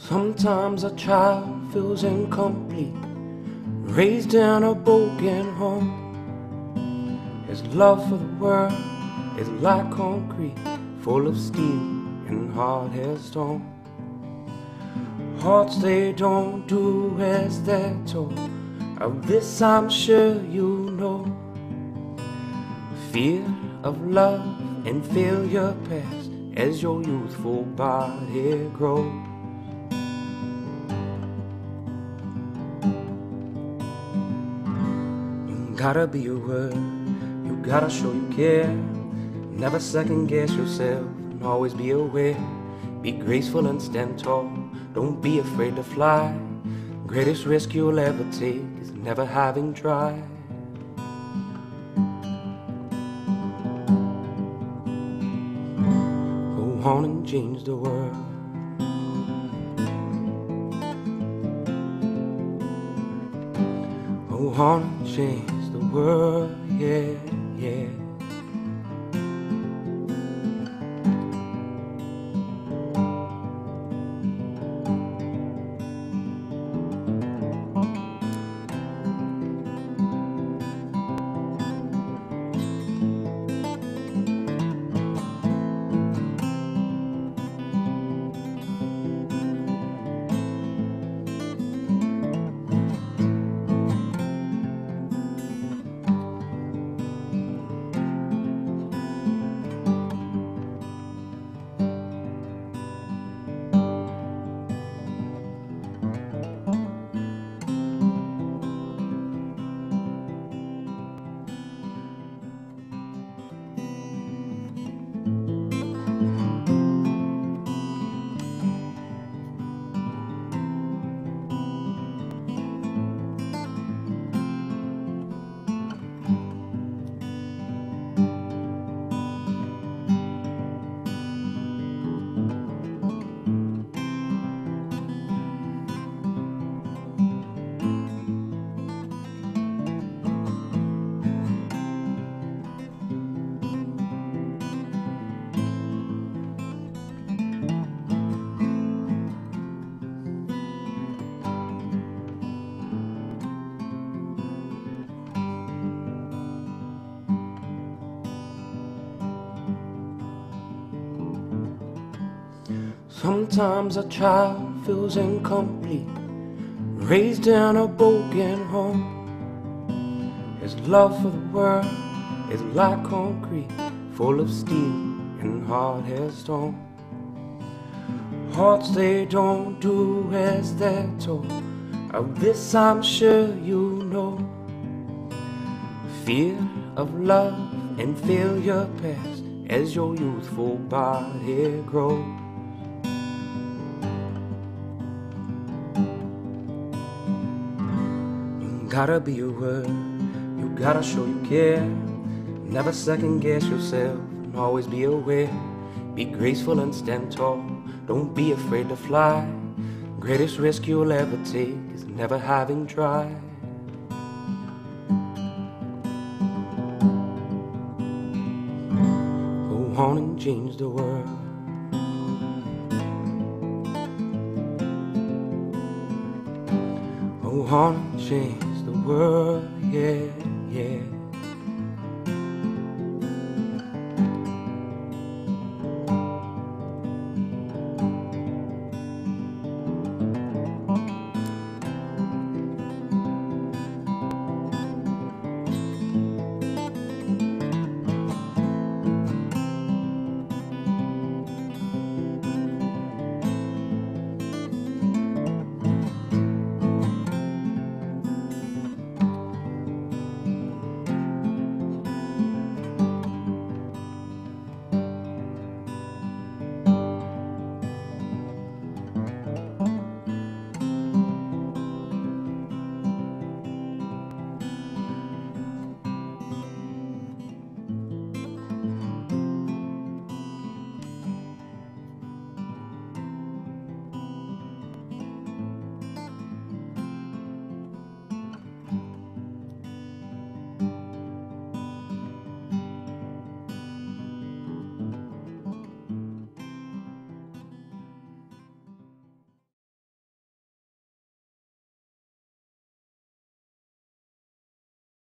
Sometimes a child feels incomplete, raised in a broken home. His love for the world is like concrete, full of steel and hard as stone. Hearts they don't do as they're told, of this I'm sure you know. Fear of love and failure past as your youthful body grows. You gotta be aware, you gotta show you care. Never second guess yourself and always be aware. Be graceful and stand tall, don't be afraid to fly. Greatest risk you'll ever take is never having tried. Go on and change the world. Go on and change the world, yeah, yeah. Sometimes a child feels incomplete, raised in a broken home. His love for the world is like concrete, full of steel and hard as stone. Hearts they don't do as they're told, of this I'm sure you know. Fear of love and failure past as your youthful body grows. You gotta be aware, you gotta show you care. Never second guess yourself and always be aware. Be graceful and stand tall, don't be afraid to fly. Greatest risk you'll ever take is never having tried. Go on and change the world. Go on and change the world, yeah.